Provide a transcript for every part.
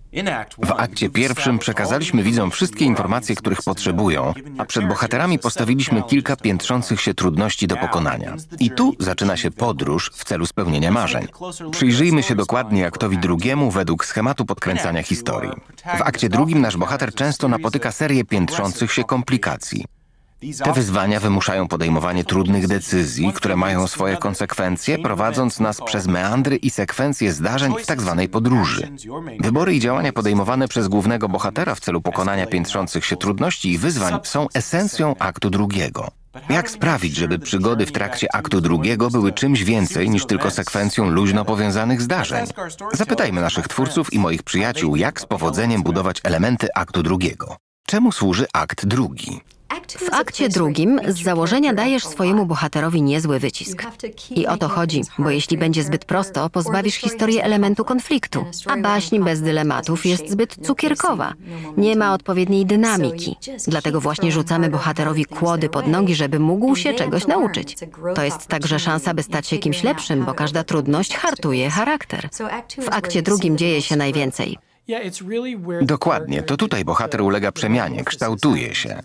W akcie pierwszym przekazaliśmy widzom wszystkie informacje, których potrzebują, a przed bohaterami postawiliśmy kilka piętrzących się trudności do pokonania. I tu zaczyna się podróż w celu spełnienia marzeń. Przyjrzyjmy się dokładnie aktowi drugiemu według schematu podkręcania historii. W akcie drugim nasz bohater często napotyka serię piętrzących się komplikacji. Te wyzwania wymuszają podejmowanie trudnych decyzji, które mają swoje konsekwencje, prowadząc nas przez meandry i sekwencje zdarzeń w tzw. podróży. Wybory i działania podejmowane przez głównego bohatera w celu pokonania piętrzących się trudności i wyzwań są esencją aktu drugiego. Jak sprawić, żeby przygody w trakcie aktu drugiego były czymś więcej niż tylko sekwencją luźno powiązanych zdarzeń? Zapytajmy naszych twórców i moich przyjaciół, jak z powodzeniem budować elementy aktu drugiego. Czemu służy akt drugi? W akcie drugim z założenia dajesz swojemu bohaterowi niezły wycisk. I o to chodzi, bo jeśli będzie zbyt prosto, pozbawisz historię elementu konfliktu, a baśń bez dylematów jest zbyt cukierkowa. Nie ma odpowiedniej dynamiki. Dlatego właśnie rzucamy bohaterowi kłody pod nogi, żeby mógł się czegoś nauczyć. To jest także szansa, by stać się kimś lepszym, bo każda trudność hartuje charakter. W akcie drugim dzieje się najwięcej. Dokładnie, to tutaj bohater ulega przemianie, kształtuje się.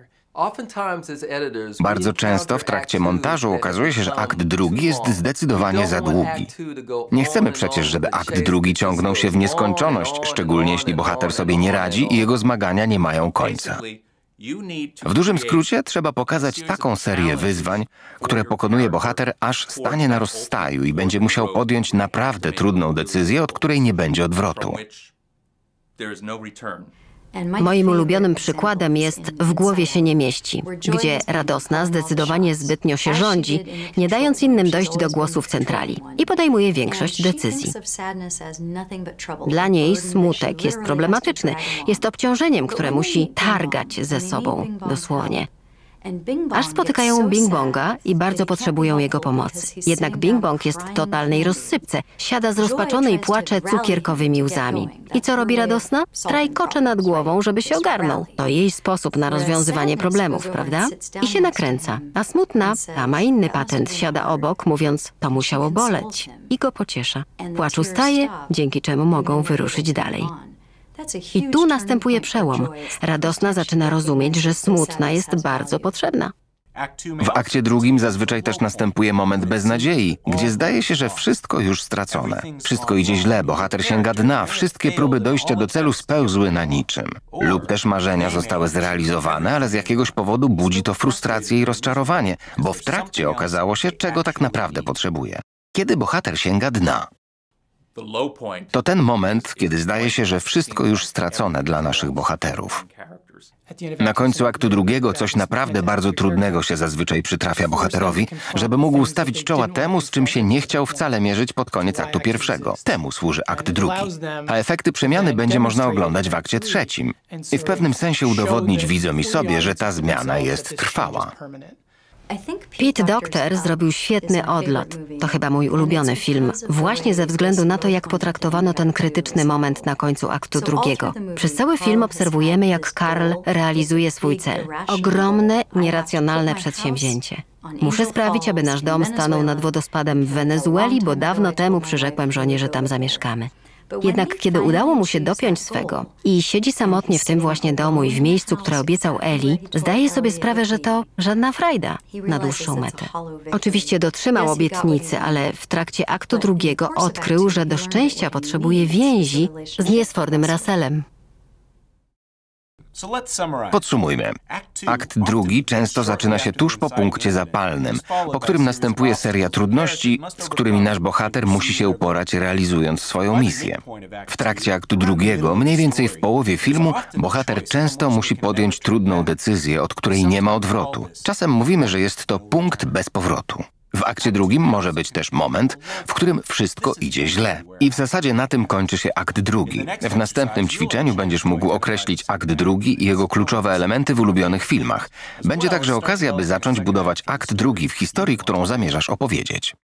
Bardzo często w trakcie montażu okazuje się, że akt drugi jest zdecydowanie za długi. Nie chcemy przecież, żeby akt drugi ciągnął się w nieskończoność, szczególnie jeśli bohater sobie nie radzi i jego zmagania nie mają końca. W dużym skrócie trzeba pokazać taką serię wyzwań, które pokonuje bohater, aż stanie na rozstaju i będzie musiał podjąć naprawdę trudną decyzję, od której nie będzie odwrotu. Moim ulubionym przykładem jest W głowie się nie mieści, gdzie Radosna zdecydowanie zbytnio się rządzi, nie dając innym dojść do głosu w centrali i podejmuje większość decyzji. Dla niej smutek jest problematyczny, jest obciążeniem, które musi targać ze sobą, dosłownie. Aż spotykają Bing Bonga i bardzo potrzebują jego pomocy. Jednak Bing Bong jest w totalnej rozsypce. Siada zrozpaczony i płacze cukierkowymi łzami. I co robi Radosna? Trajkocze nad głową, żeby się ogarnął. To jej sposób na rozwiązywanie problemów, prawda? I się nakręca. A smutna, ta ma inny patent, siada obok, mówiąc, to musiało boleć. I go pociesza. Płacz ustaje, dzięki czemu mogą wyruszyć dalej. I tu następuje przełom. Radosna zaczyna rozumieć, że smutna jest bardzo potrzebna. W akcie drugim zazwyczaj też następuje moment beznadziei, gdzie zdaje się, że wszystko już stracone. Wszystko idzie źle, bohater sięga dna, wszystkie próby dojścia do celu spełzły na niczym. Lub też marzenia zostały zrealizowane, ale z jakiegoś powodu budzi to frustrację i rozczarowanie, bo w trakcie okazało się, czego tak naprawdę potrzebuje. Kiedy bohater sięga dna? To ten moment, kiedy zdaje się, że wszystko już stracone dla naszych bohaterów. Na końcu aktu drugiego coś naprawdę bardzo trudnego się zazwyczaj przytrafia bohaterowi, żeby mógł stawić czoła temu, z czym się nie chciał wcale mierzyć pod koniec aktu pierwszego. Temu służy akt drugi. A efekty przemiany będzie można oglądać w akcie trzecim i w pewnym sensie udowodnić widzom i sobie, że ta zmiana jest trwała. Pete Docter zrobił świetny odlot. To chyba mój ulubiony film. Właśnie ze względu na to, jak potraktowano ten krytyczny moment na końcu aktu drugiego. Przez cały film obserwujemy, jak Carl realizuje swój cel. Ogromne, nieracjonalne przedsięwzięcie. Muszę sprawić, aby nasz dom stanął nad wodospadem w Wenezueli, bo dawno temu przyrzekłem żonie, że tam zamieszkamy. Jednak kiedy udało mu się dopiąć swego i siedzi samotnie w tym właśnie domu i w miejscu, które obiecał Eli, zdaje sobie sprawę, że to żadna frajda na dłuższą metę. Oczywiście dotrzymał obietnicy, ale w trakcie aktu drugiego odkrył, że do szczęścia potrzebuje więzi z niesfornym Russellem. Podsumujmy. Akt drugi często zaczyna się tuż po punkcie zapalnym, po którym następuje seria trudności, z którymi nasz bohater musi się uporać, realizując swoją misję. W trakcie aktu drugiego, mniej więcej w połowie filmu, bohater często musi podjąć trudną decyzję, od której nie ma odwrotu. Czasem mówimy, że jest to punkt bez powrotu. W akcie drugim może być też moment, w którym wszystko idzie źle. I w zasadzie na tym kończy się akt drugi. W następnym ćwiczeniu będziesz mógł określić akt drugi i jego kluczowe elementy w ulubionych filmach. Będzie także okazja, by zacząć budować akt drugi w historii, którą zamierzasz opowiedzieć.